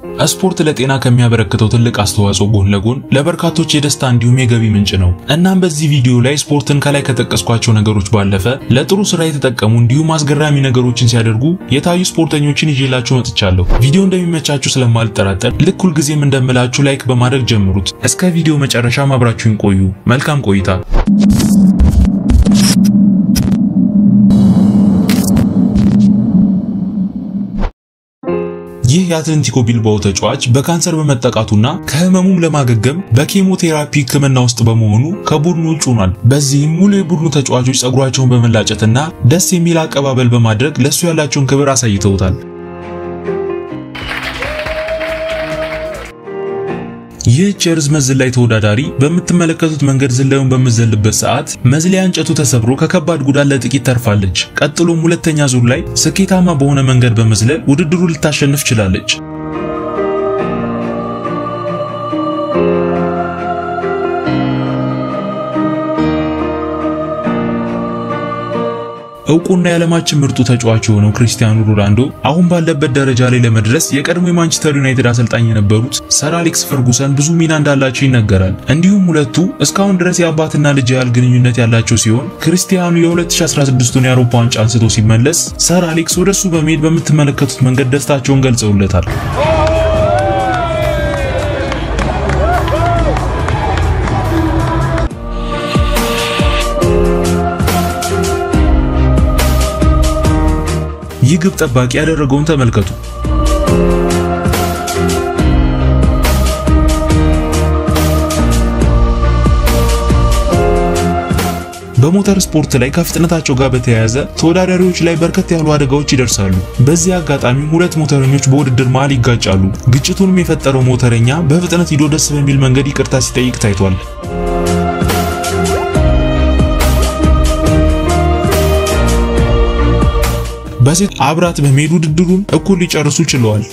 ስፖርት ለጤና ከሚያበረክተው ትልቅ አስተዋጽኦ ጎን ለጎን ለበርካቶች የደስታ እንዲሁም የገቢ ምንጭ ነው። እናም በዚህ ቪዲዮ ላይ ስፖርትን ከላይ ከተጠቀስኳቸው ነገሮች ባለፈ ለጥሩ ስራ የተጠቀሙ እንዲሁም አስገራሚ ነገሮችን ሲያደርጉ የታዩ ስፖርተኞችን ይዤላችሁ መጥቻለሁ። ቪዲዮ እንደሚመቻችሁ ስለማልጠራጠር ልክ ሁልጊዜም እንደምላችሁ ላይክ በማድረግ ጀምሩት። እስከ ቪዲዮ መጨረሻ አብራችሁን ቆዩ። መልካም ቆይታ። ይህ የአትሌቲኮ ቢልባኦ ተጫዋች በካንሰር በመጠቃቱና ከህመሙም ለማገገም በኬሞቴራፒ ህክምና ውስጥ በመሆኑ ከቡድኑ ውጭ ሆኗል። በዚህም ሙሉ የቡድኑ ተጫዋቾች ጸጉራቸውን በመላጨትና ደስ የሚል አቀባበል በማድረግ ለሱ ያላቸውን ክብር አሳይተውታል። ይህ ቸርዝመት ዝላይ ተወዳዳሪ በምትመለከቱት መንገድ ዝላዩን በመዘልበት ሰዓት መዝለያ እንጨቱ ተሰብሮ ከከባድ ጉዳት ለጥቂት ተርፋለች። ቀጥሎም ሁለተኛ ዙር ላይ ስኬታማ በሆነ መንገድ በመዝለል ውድድሩን ልታሸንፍ ችላለች። እውቁና የዓለማችን ምርጡ ተጫዋች የሆነው ክሪስቲያኖ ሮናልዶ አሁን ባለበት ደረጃ ላይ ለመድረስ የቀድሞ የማንቸስተር ዩናይትድ አሰልጣኝ የነበሩት ሰር አሌክስ ፈርጉሰን ብዙ ሚና እንዳላቸው ይነገራል። እንዲሁም ሁለቱ እስካሁን ድረስ የአባትና ልጅ ያህል ግንኙነት ያላቸው ሲሆን ክሪስቲያኖ የ2016ን የአውሮፓ ዋንጫ አንስቶ ሲመለስ ሰር አሌክስ ወደሱ በመሄድ በምትመለከቱት መንገድ ደስታቸውን ገልጸውለታል። ይህ ግብ ጠባቂ ያደረገውን ተመልከቱ። በሞተር ስፖርት ላይ ከፍጥነታቸው ጋር በተያያዘ ተወዳዳሪዎች ላይ በርከት ያሉ አደጋዎች ይደርሳሉ። በዚህ አጋጣሚ ሁለት ሞተረኞች በውድድር መሃል ይጋጫሉ። ግጭቱንም የፈጠረው ሞተረኛ በፍጥነት ሂዶ ደስ በሚል መንገድ ይቅርታ ሲጠይቅ ታይቷል። በሴት አብራት በመሄድ ውድድሩን እኩል ሊጨርሱ ችለዋል።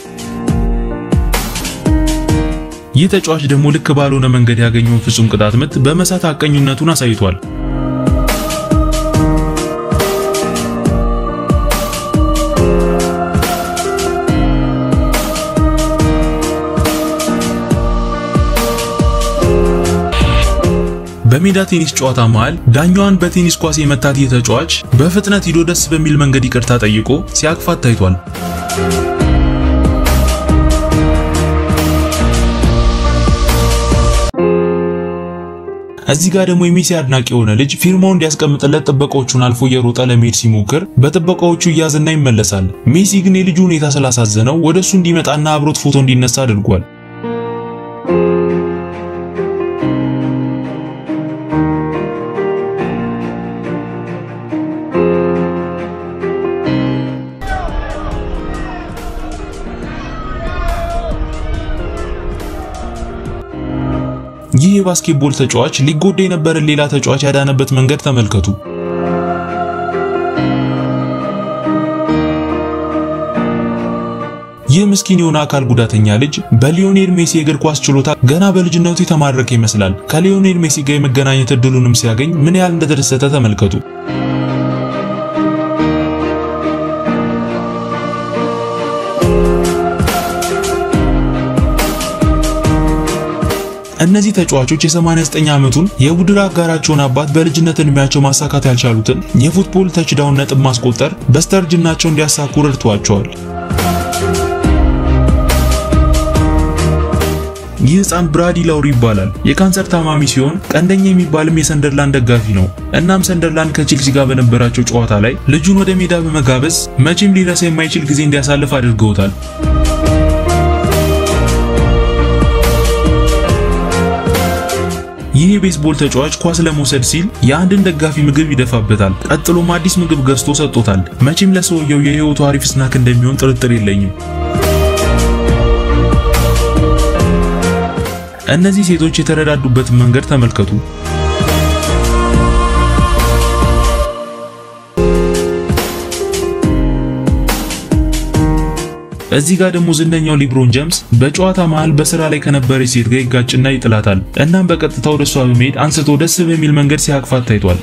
ይህ ተጫዋች ደግሞ ልክ ባልሆነ መንገድ ያገኘውን ፍጹም ቅጣት ምት በመሳት አቀኝነቱን አሳይቷል። በሜዳ ቴኒስ ጨዋታ መሃል ዳኛዋን በቴኒስ ኳስ የመታት የተጫዋች በፍጥነት ሂዶ ደስ በሚል መንገድ ይቅርታ ጠይቆ ሲያቅፋት ታይቷል። እዚህ ጋር ደግሞ የሜሲ አድናቂ የሆነ ልጅ ፊርማውን እንዲያስቀምጥለት ጥበቃዎቹን አልፎ እየሮጠ ለመሄድ ሲሞክር በጥበቃዎቹ ይያዝና ይመለሳል። ሜሲ ግን የልጁ ሁኔታ ስላሳዘነው ወደሱ እንዲመጣና አብሮት ፎቶ እንዲነሳ አድርጓል። ይህ የባስኬትቦል ተጫዋች ሊጎዳ የነበረ ሌላ ተጫዋች ያዳነበት መንገድ ተመልከቱ። ይህ ምስኪን የሆነ አካል ጉዳተኛ ልጅ በሊዮኔል ሜሲ የእግር ኳስ ችሎታ ገና በልጅነቱ የተማረከ ይመስላል። ከሊዮኔል ሜሲ ጋር የመገናኘት እድሉንም ሲያገኝ ምን ያህል እንደተደሰተ ተመልከቱ። እነዚህ ተጫዋቾች የ89 ዓመቱን የቡድን አጋራቸውን አባት በልጅነት እድሜያቸው ማሳካት ያልቻሉትን የፉትቦል ተችዳውን ነጥብ ማስቆጠር በስተርጅናቸው እንዲያሳኩ ረድቷቸዋል። ይህ ህፃን ብራዲ ላውሪ ይባላል። የካንሰር ታማሚ ሲሆን ቀንደኛ የሚባልም የሰንደርላንድ ደጋፊ ነው። እናም ሰንደርላንድ ከቼልሲ ጋር በነበራቸው ጨዋታ ላይ ልጁን ወደ ሜዳ በመጋበዝ መቼም ሊረሳ የማይችል ጊዜ እንዲያሳልፍ አድርገውታል። ይህ የቤስቦል ተጫዋች ኳስ ለመውሰድ ሲል የአንድን ደጋፊ ምግብ ይደፋበታል። ቀጥሎም አዲስ ምግብ ገዝቶ ሰጥቶታል። መቼም ለሰውየው የህይወቱ አሪፍ ስናክ እንደሚሆን ጥርጥር የለኝም። እነዚህ ሴቶች የተረዳዱበት መንገድ ተመልከቱ። እዚህ ጋር ደግሞ ዝነኛው ሊብሮን ጄምስ በጨዋታ መሃል በስራ ላይ ከነበረች ሴት ጋር ይጋጭና ይጥላታል። እናም በቀጥታ ወደሷ በመሄድ አንስቶ ደስ በሚል መንገድ ሲያቅፋት ታይቷል።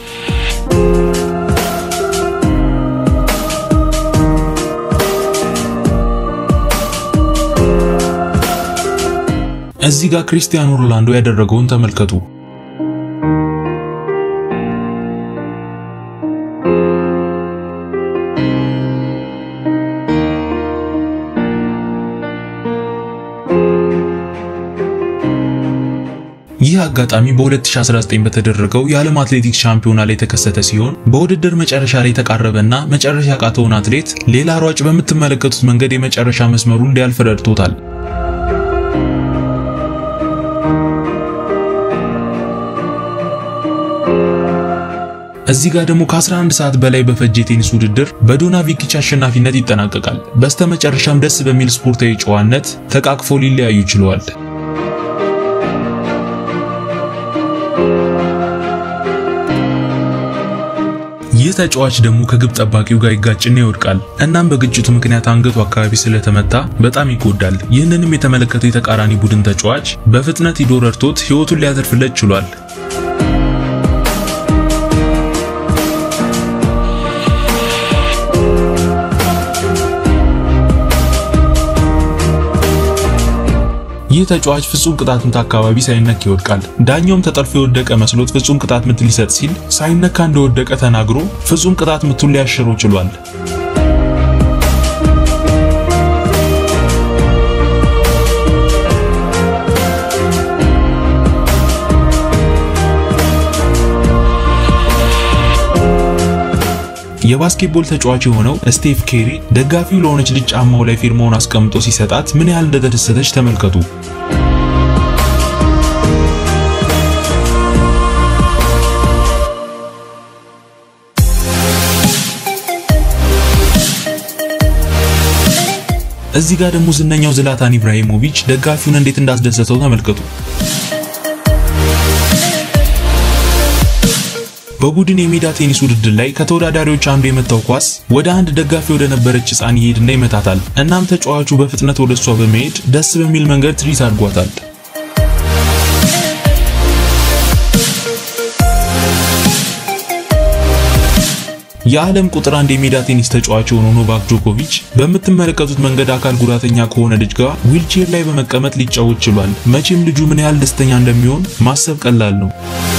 እዚህ ጋር ክሪስቲያኖ ሮናልዶ ያደረገውን ተመልከቱ። ይህ አጋጣሚ በ2019 በተደረገው የዓለም አትሌቲክስ ሻምፒዮና ላይ ተከሰተ ሲሆን በውድድር መጨረሻ ላይ ተቃረበና መጨረሻ ያቃተውን አትሌት ሌላ ሯጭ በምትመለከቱት መንገድ የመጨረሻ መስመሩን እንዲያልፍ ረድቶታል። እዚህ ጋር ደግሞ ከ11 ሰዓት በላይ በፈጀ ቴኒስ ውድድር በዶናቪኪች አሸናፊነት ይጠናቀቃል። በስተመጨረሻም ደስ በሚል ስፖርታዊ ጨዋነት ተቃቅፈው ሊለያዩ ችለዋል። ይህ ተጫዋች ደግሞ ከግብ ጠባቂው ጋር ይጋጭና ይወድቃል። እናም በግጭቱ ምክንያት አንገቱ አካባቢ ስለተመታ በጣም ይጎዳል። ይህንንም የተመለከተው የተቃራኒ ቡድን ተጫዋች በፍጥነት ሂዶ ረድቶት ሕይወቱን ሊያተርፍለት ችሏል። ይህ ተጫዋች ፍጹም ቅጣት ምት አካባቢ ሳይነካ ይወድቃል። ዳኛውም ተጠልፎ የወደቀ መስሎት ፍጹም ቅጣት ምት ሊሰጥ ሲል ሳይነካ እንደወደቀ ተናግሮ ፍጹም ቅጣት ምቱን ሊያሽረው ችሏል። የባስኬትቦል ተጫዋች የሆነው ስቴፍ ኬሪ ደጋፊው ለሆነች ልጅ ጫማው ላይ ፊርማውን አስቀምጦ ሲሰጣት ምን ያህል እንደተደሰተች ተመልከቱ። እዚህ ጋር ደግሞ ዝነኛው ዝላታን ኢብራሂሞቪች ደጋፊውን እንዴት እንዳስደሰተው ተመልከቱ። በቡድን የሜዳ ቴኒስ ውድድር ላይ ከተወዳዳሪዎች አንዱ የመታው ኳስ ወደ አንድ ደጋፊ ወደ ነበረች ሕፃን ይሄድና ይመታታል። እናም ተጫዋቹ በፍጥነት ወደሷ በመሄድ ደስ በሚል መንገድ ትሪት አድርጓታል። የዓለም ቁጥር 1 የሜዳ ቴኒስ ተጫዋች የሆነው ኖቫክ ጆኮቪች በምትመለከቱት መንገድ አካል ጉዳተኛ ከሆነ ልጅ ጋር ዊልቼር ላይ በመቀመጥ ሊጫወት ችሏል። መቼም ልጁ ምን ያህል ደስተኛ እንደሚሆን ማሰብ ቀላል ነው።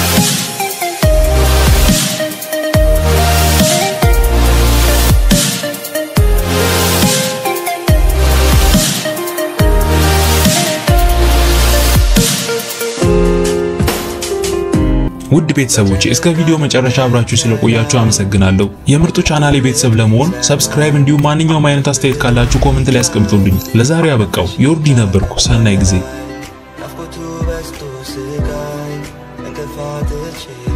ውድ ቤተሰቦቼ እስከ ቪዲዮ መጨረሻ አብራችሁ ስለቆያችሁ አመሰግናለሁ። የምርጡ ቻናሌ ቤተሰብ ለመሆን ሰብስክራይብ እንዲሁም ማንኛውም አይነት አስተያየት ካላችሁ ኮሜንት ላይ አስቀምጡልኝ። ለዛሬ አበቃው። ዮርዲ ነበርኩ። ሰናይ ጊዜ።